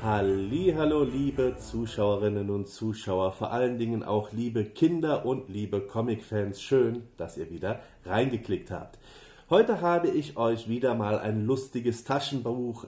Hallihallo, liebe Zuschauerinnen und Zuschauer, vor allen Dingen auch liebe Kinder und liebe Comic-Fans. Schön, dass ihr wieder reingeklickt habt. Heute habe ich euch wieder mal ein lustiges Taschenbuch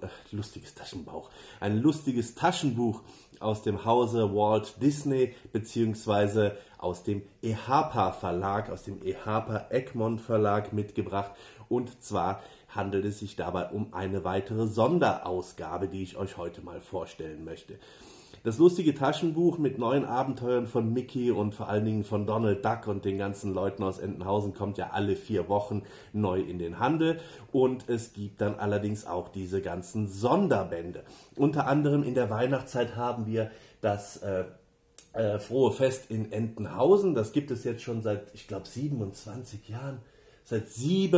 aus dem Hause Walt Disney bzw. aus dem EHPA Verlag, aus dem EHPA Egmont Verlag mitgebracht. Und zwar handelt es sich dabei um eine weitere Sonderausgabe, die ich euch heute mal vorstellen möchte. Das lustige Taschenbuch mit neuen Abenteuern von Mickey und vor allen Dingen von Donald Duck und den ganzen Leuten aus Entenhausen kommt ja alle 4 Wochen neu in den Handel. Und es gibt dann allerdings auch diese ganzen Sonderbände. Unter anderem in der Weihnachtszeit haben wir das Frohe Fest in Entenhausen. Das gibt es jetzt schon seit, ich glaube, 27 Jahren. Seit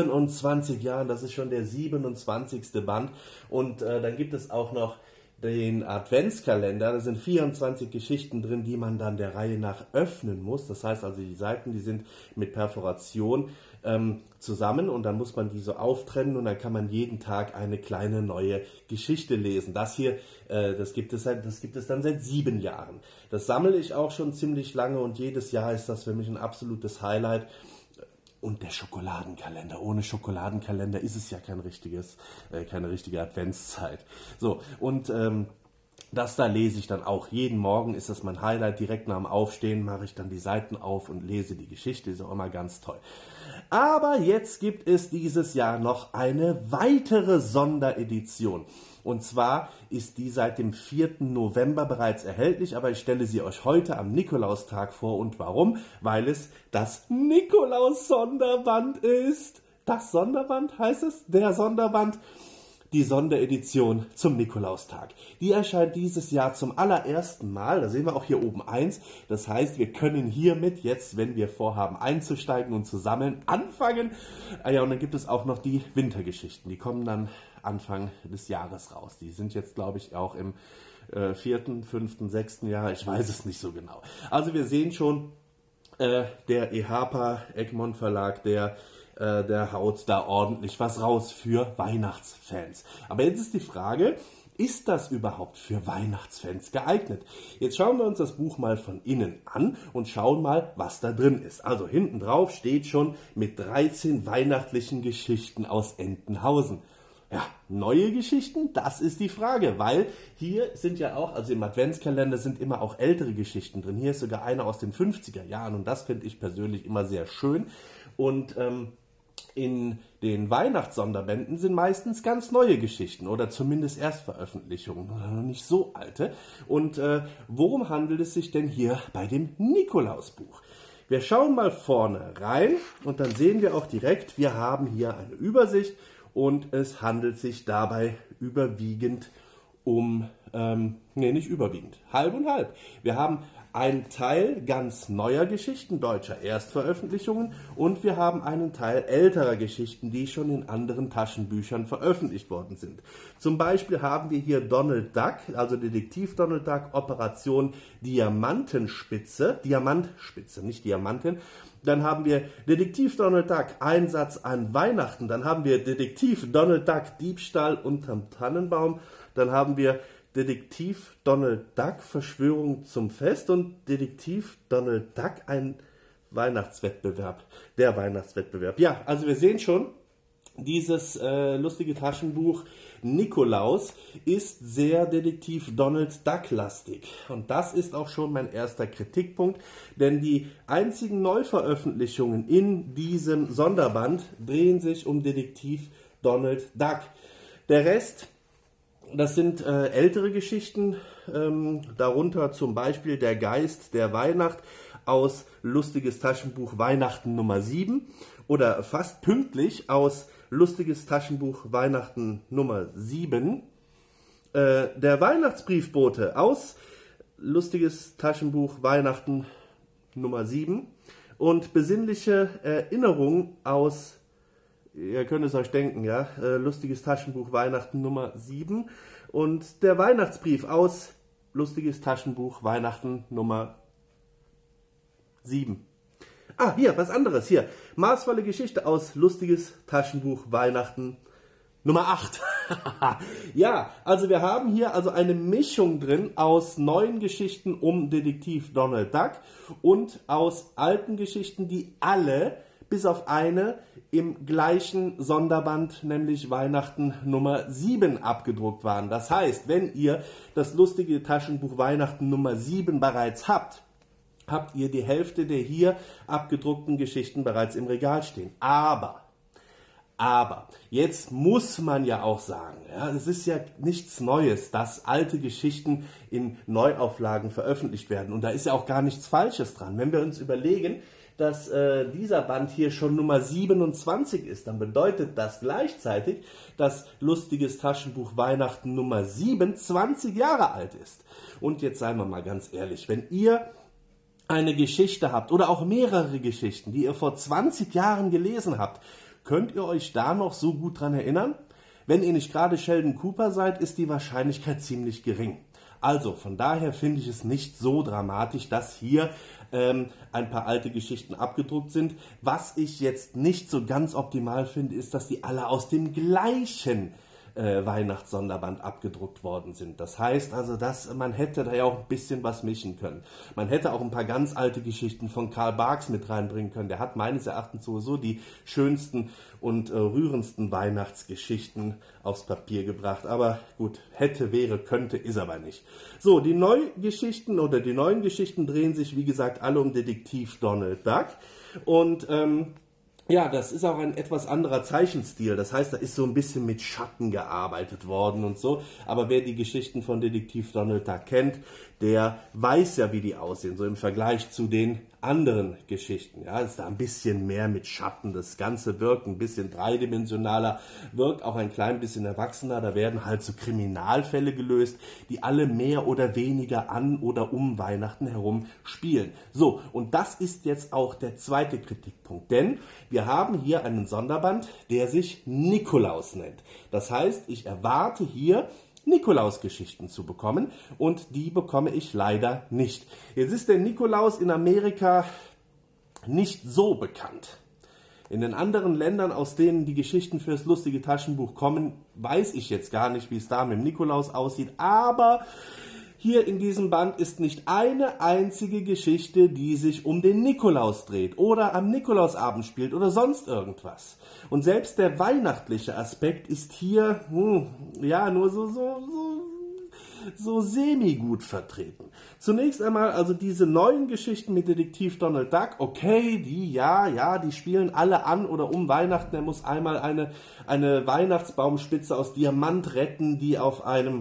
27 Jahren, das ist schon der 27. Band. Und dann gibt es auch noch den Adventskalender. Da sind 24 Geschichten drin, die man dann der Reihe nach öffnen muss. Das heißt also, die Seiten, die sind mit Perforation zusammen und dann muss man die so auftrennen und dann kann man jeden Tag eine kleine neue Geschichte lesen. Das hier, das gibt es dann seit 7 Jahren. Das sammle ich auch schon ziemlich lange und jedes Jahr ist das für mich ein absolutes Highlight. Und der Schokoladenkalender. Ohne Schokoladenkalender ist es ja keine richtige Adventszeit. So, und das da lese ich dann auch. Jeden Morgen ist das mein Highlight. Direkt nach dem Aufstehen mache ich dann die Seiten auf und lese die Geschichte. Ist auch immer ganz toll. Aber jetzt gibt es dieses Jahr noch eine weitere Sonderedition. Und zwar ist die seit dem 4. November bereits erhältlich, aber ich stelle sie euch heute am Nikolaustag vor. Und warum? Weil es das Nikolaus-Sonderband ist. Das Sonderband heißt es? Der Sonderband. Die Sonderedition zum Nikolaustag. Die erscheint dieses Jahr zum allerersten Mal. Da sehen wir auch hier oben 1. Das heißt, wir können hiermit jetzt, wenn wir vorhaben einzusteigen und zu sammeln, anfangen. Ja, und dann gibt es auch noch die Wintergeschichten. Die kommen dann Anfang des Jahres raus. Die sind jetzt, glaube ich, auch im 4., 5., 6. Jahr. Ich weiß es nicht so genau. Also wir sehen schon, der EHPA Egmont Verlag, der haut da ordentlich was raus für Weihnachtsfans. Aber jetzt ist die Frage, ist das überhaupt für Weihnachtsfans geeignet? Jetzt schauen wir uns das Buch mal von innen an und schauen mal, was da drin ist. Also hinten drauf steht schon mit 13 weihnachtlichen Geschichten aus Entenhausen. Ja, neue Geschichten, das ist die Frage, weil hier sind ja auch, also im Adventskalender sind immer auch ältere Geschichten drin. Hier ist sogar eine aus den 50er Jahren und das finde ich persönlich immer sehr schön. Und in den Weihnachtssonderbänden sind meistens ganz neue Geschichten oder zumindest Erstveröffentlichungen, noch nicht so alte. Und worum handelt es sich denn hier bei dem Nikolausbuch? Wir schauen mal vorne rein und dann sehen wir auch direkt, wir haben hier eine Übersicht und es handelt sich dabei überwiegend um, nicht überwiegend, halb und halb. Wir haben einen Teil ganz neuer Geschichten, deutscher Erstveröffentlichungen und wir haben einen Teil älterer Geschichten, die schon in anderen Taschenbüchern veröffentlicht worden sind. Zum Beispiel haben wir hier Donald Duck, also Detektiv Donald Duck, Operation Diamantspitze, nicht Diamanten. Dann haben wir Detektiv Donald Duck, Einsatz an Weihnachten. Dann haben wir Detektiv Donald Duck, Diebstahl unterm Tannenbaum. Dann haben wir Detektiv Donald Duck, Verschwörung zum Fest und Detektiv Donald Duck, ein Weihnachtswettbewerb, der Weihnachtswettbewerb. Ja, also wir sehen schon, dieses lustige Taschenbuch Nikolaus ist sehr Detektiv Donald Duck-lastig. Und das ist auch schon mein erster Kritikpunkt, denn die einzigen Neuveröffentlichungen in diesem Sonderband drehen sich um Detektiv Donald Duck. Der Rest, das sind ältere Geschichten, darunter zum Beispiel Der Geist der Weihnacht aus Lustiges Taschenbuch Weihnachten Nummer 7 oder fast pünktlich aus Lustiges Taschenbuch Weihnachten Nummer 7. Der Weihnachtsbriefbote aus Lustiges Taschenbuch Weihnachten Nummer 7 und Besinnliche Erinnerung aus, ihr könnt es euch denken, ja, Lustiges Taschenbuch Weihnachten Nummer 7 und der Weihnachtsbrief aus Lustiges Taschenbuch Weihnachten Nummer 7. Ah, hier, was anderes, hier. Maßvolle Geschichte aus Lustiges Taschenbuch Weihnachten Nummer 8. Ja, also wir haben hier also eine Mischung drin aus neuen Geschichten um Detektiv Donald Duck und aus alten Geschichten, die alle, bis auf eine, im gleichen Sonderband, nämlich Weihnachten Nummer 7 abgedruckt waren. Das heißt, wenn ihr das lustige Taschenbuch Weihnachten Nummer 7 bereits habt ihr die Hälfte der hier abgedruckten Geschichten bereits im Regal stehen. Aber, jetzt muss man ja auch sagen, ja, es ist ja nichts Neues, dass alte Geschichten in Neuauflagen veröffentlicht werden. Und da ist ja auch gar nichts Falsches dran. Wenn wir uns überlegen, dass dieser Band hier schon Nummer 27 ist, dann bedeutet das gleichzeitig, dass lustiges Taschenbuch Weihnachten Nummer 7 20 Jahre alt ist. Und jetzt seien wir mal ganz ehrlich, wenn ihr eine Geschichte habt oder auch mehrere Geschichten, die ihr vor 20 Jahren gelesen habt, könnt ihr euch da noch so gut dran erinnern? Wenn ihr nicht gerade Sheldon Cooper seid, ist die Wahrscheinlichkeit ziemlich gering. Also von daher finde ich es nicht so dramatisch, dass hier ein paar alte Geschichten abgedruckt sind. Was ich jetzt nicht so ganz optimal finde, ist, dass die alle aus dem gleichen Weihnachtssonderband abgedruckt worden sind. Das heißt also, man hätte da ja auch ein bisschen was mischen können. Man hätte auch ein paar ganz alte Geschichten von Karl Barks mit reinbringen können. Der hat meines Erachtens sowieso die schönsten und rührendsten Weihnachtsgeschichten aufs Papier gebracht. Aber gut, hätte, wäre, könnte, ist aber nicht. So, die neuen Geschichten drehen sich, wie gesagt, alle um Detektiv Donald Duck. Und ja, das ist auch ein etwas anderer Zeichenstil. Das heißt, da ist so ein bisschen mit Schatten gearbeitet worden und so. Aber wer die Geschichten von Detektiv Donald Duck kennt, der weiß ja, wie die aussehen. So im Vergleich zu den anderen Geschichten. Ja, ist da ein bisschen mehr mit Schatten. Das Ganze wirkt ein bisschen dreidimensionaler, wirkt auch ein klein bisschen erwachsener. Da werden halt so Kriminalfälle gelöst, die alle mehr oder weniger an oder um Weihnachten herum spielen. So, und das ist jetzt auch der zweite Kritikpunkt. Denn wir haben hier einen Sonderband, der sich Nikolaus nennt. Das heißt, ich erwarte hier Nikolaus-Geschichten zu bekommen und die bekomme ich leider nicht. Jetzt ist der Nikolaus in Amerika nicht so bekannt. In den anderen Ländern, aus denen die Geschichten für das lustige Taschenbuch kommen, weiß ich jetzt gar nicht, wie es da mit dem Nikolaus aussieht, aber hier in diesem Band ist nicht eine einzige Geschichte, die sich um den Nikolaus dreht oder am Nikolausabend spielt oder sonst irgendwas. Und selbst der weihnachtliche Aspekt ist hier, ja, nur so semi-gut vertreten. Zunächst einmal also diese neuen Geschichten mit Detektiv Donald Duck, okay, die spielen alle an oder um Weihnachten. Er muss einmal eine Weihnachtsbaumspitze aus Diamant retten, die auf einem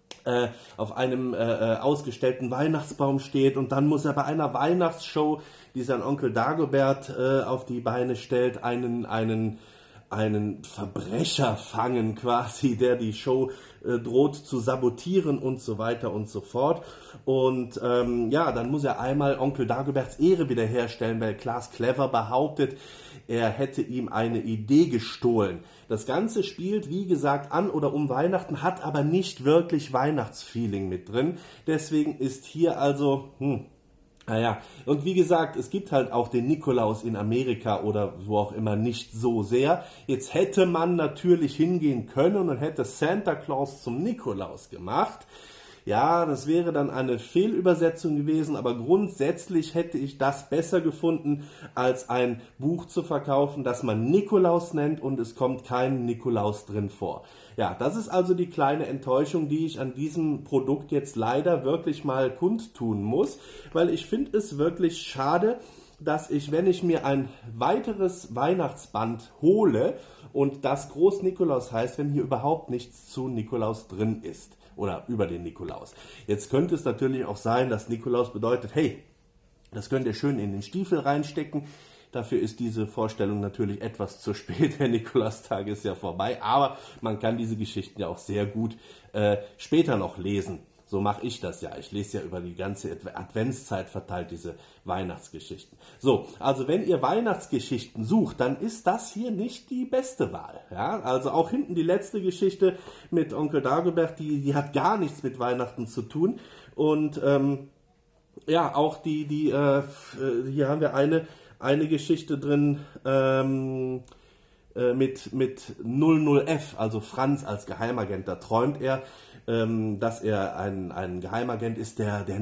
ausgestellten Weihnachtsbaum steht, und dann muss er bei einer Weihnachtsshow, die sein Onkel Dagobert auf die Beine stellt, einen Verbrecher fangen quasi, der die Show droht zu sabotieren und so weiter und so fort. Und dann muss er einmal Onkel Dagoberts Ehre wiederherstellen, weil Klaas Clever behauptet, er hätte ihm eine Idee gestohlen. Das Ganze spielt, wie gesagt, an oder um Weihnachten, hat aber nicht wirklich Weihnachtsfeeling mit drin. Deswegen ist hier also, naja, und wie gesagt, es gibt halt auch den Nikolaus in Amerika oder wo auch immer nicht so sehr. Jetzt hätte man natürlich hingehen können und hätte Santa Claus zum Nikolaus gemacht. Ja, das wäre dann eine Fehlübersetzung gewesen, aber grundsätzlich hätte ich das besser gefunden, als ein Buch zu verkaufen, das man Nikolaus nennt und es kommt kein Nikolaus drin vor. Ja, das ist also die kleine Enttäuschung, die ich an diesem Produkt jetzt leider wirklich mal kundtun muss, weil ich finde es wirklich schade, dass ich, wenn ich mir ein weiteres Weihnachtsband hole und das Groß Nikolaus heißt, wenn hier überhaupt nichts zu Nikolaus drin ist. Oder über den Nikolaus. Jetzt könnte es natürlich auch sein, dass Nikolaus bedeutet, hey, das könnt ihr schön in den Stiefel reinstecken. Dafür ist diese Vorstellung natürlich etwas zu spät. Der Nikolaustag ist ja vorbei. Aber man kann diese Geschichten ja auch sehr gut später noch lesen. So mache ich das ja. Ich lese ja über die ganze Adventszeit verteilt diese Weihnachtsgeschichten. So, also wenn ihr Weihnachtsgeschichten sucht, dann ist das hier nicht die beste Wahl. Ja, also auch hinten die letzte Geschichte mit Onkel Dagobert, die hat gar nichts mit Weihnachten zu tun. Und ja, auch hier haben wir eine Geschichte drin, mit 00F, also Franz als Geheimagent. Da träumt er, dass er ein Geheimagent ist, der eine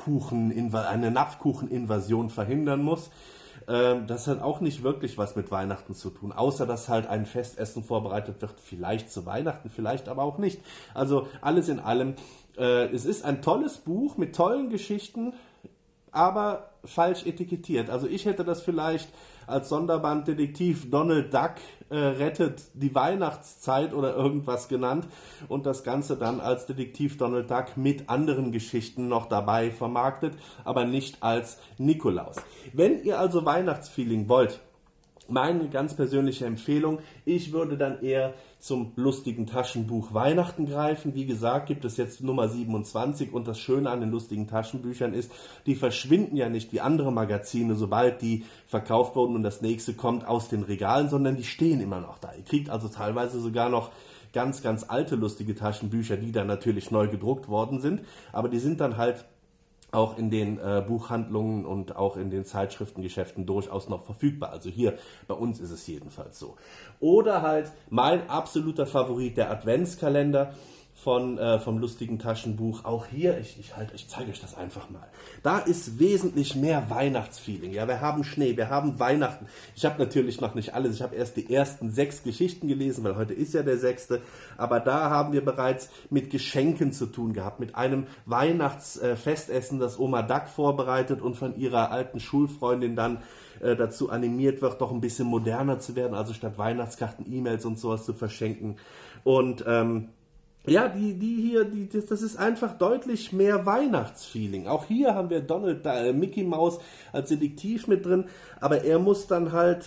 Napfkucheninvasion verhindern muss. Das hat auch nicht wirklich was mit Weihnachten zu tun, außer dass halt ein Festessen vorbereitet wird, vielleicht zu Weihnachten, vielleicht aber auch nicht. Also alles in allem, es ist ein tolles Buch mit tollen Geschichten, aber falsch etikettiert. Also ich hätte das vielleicht als Sonderband Detektiv Donald Duck rettet die Weihnachtszeit oder irgendwas genannt und das Ganze dann als Detektiv Donald Duck mit anderen Geschichten noch dabei vermarktet, aber nicht als Nikolaus. Wenn ihr also Weihnachtsfeeling wollt, meine ganz persönliche Empfehlung, ich würde dann eher zum lustigen Taschenbuch Weihnachten greifen. Wie gesagt, gibt es jetzt Nummer 27 und das Schöne an den lustigen Taschenbüchern ist, die verschwinden ja nicht wie andere Magazine, sobald die verkauft wurden und das nächste kommt aus den Regalen, sondern die stehen immer noch da. Ihr kriegt also teilweise sogar noch ganz, ganz alte lustige Taschenbücher, die dann natürlich neu gedruckt worden sind, aber die sind dann halt auch in den Buchhandlungen und auch in den Zeitschriftengeschäften durchaus noch verfügbar. Also hier bei uns ist es jedenfalls so. Oder halt mein absoluter Favorit, der Adventskalender vom lustigen Taschenbuch. Auch hier, ich zeige euch das einfach mal. Da ist wesentlich mehr Weihnachtsfeeling. Ja, wir haben Schnee, wir haben Weihnachten. Ich habe natürlich noch nicht alles. Ich habe erst die ersten 6 Geschichten gelesen, weil heute ist ja der 6. Aber da haben wir bereits mit Geschenken zu tun gehabt, mit einem Weihnachtsfestessen, das Oma Duck vorbereitet und von ihrer alten Schulfreundin dann dazu animiert wird, doch ein bisschen moderner zu werden, also statt Weihnachtskarten, E-Mails und sowas zu verschenken. Und ja, das ist einfach deutlich mehr Weihnachtsfeeling. Auch hier haben wir Mickey Mouse als Detektiv mit drin, aber er muss dann halt,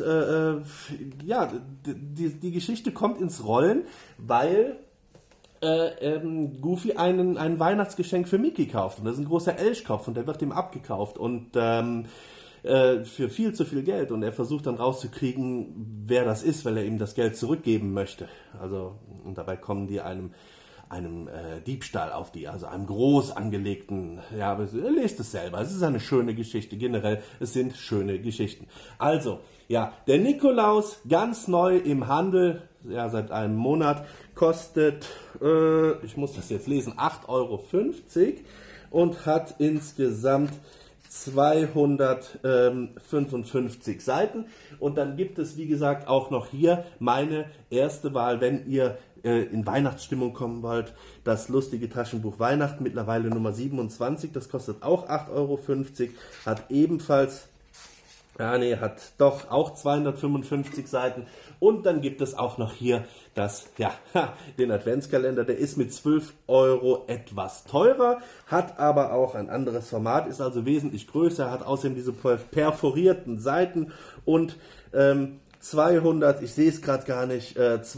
ja, die Geschichte kommt ins Rollen, weil Goofy ein Weihnachtsgeschenk für Mickey kauft. Und das ist ein großer Elchkopf und der wird ihm abgekauft und für viel zu viel Geld. Und er versucht dann rauszukriegen, wer das ist, weil er ihm das Geld zurückgeben möchte. Also, und dabei kommen die einem Diebstahl auf die, also einem groß angelegten, ja, aber lest es selber, es ist eine schöne Geschichte, generell, es sind schöne Geschichten. Also, ja, der Nikolaus, ganz neu im Handel, ja, seit einem Monat, kostet, ich muss das jetzt lesen, 8,50 € und hat insgesamt 255 Seiten und dann gibt es, wie gesagt, auch noch hier meine erste Wahl, wenn ihr in Weihnachtsstimmung kommen wollt, das lustige Taschenbuch Weihnachten, mittlerweile Nummer 27, das kostet auch 8,50 €, hat ebenfalls, hat doch auch 255 Seiten und dann gibt es auch noch hier den Adventskalender, der ist mit 12 € etwas teurer, hat aber auch ein anderes Format, ist also wesentlich größer, hat außerdem diese perforierten Seiten und 200, ich sehe es gerade gar nicht,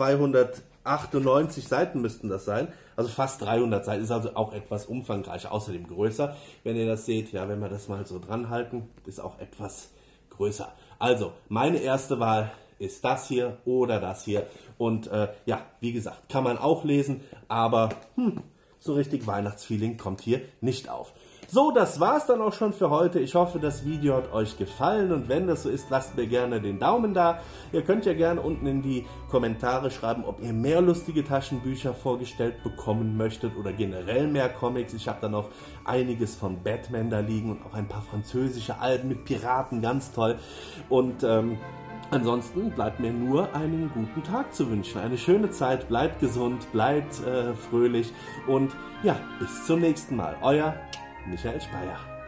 298 Seiten müssten das sein, also fast 300 Seiten, ist also auch etwas umfangreicher, außerdem größer. Wenn ihr das seht, ja, wenn wir das mal so dran halten, ist auch etwas größer. Also, meine erste Wahl ist das hier oder das hier und ja, wie gesagt, kann man auch lesen, aber so richtig Weihnachtsfeeling kommt hier nicht auf. So, das war's dann auch schon für heute. Ich hoffe, das Video hat euch gefallen und wenn das so ist, lasst mir gerne den Daumen da. Ihr könnt ja gerne unten in die Kommentare schreiben, ob ihr mehr lustige Taschenbücher vorgestellt bekommen möchtet oder generell mehr Comics. Ich habe da noch einiges von Batman da liegen und auch ein paar französische Alben mit Piraten, ganz toll. Und ansonsten bleibt mir nur einen guten Tag zu wünschen. Eine schöne Zeit, bleibt gesund, bleibt fröhlich und ja, bis zum nächsten Mal. Euer Michael Speyer.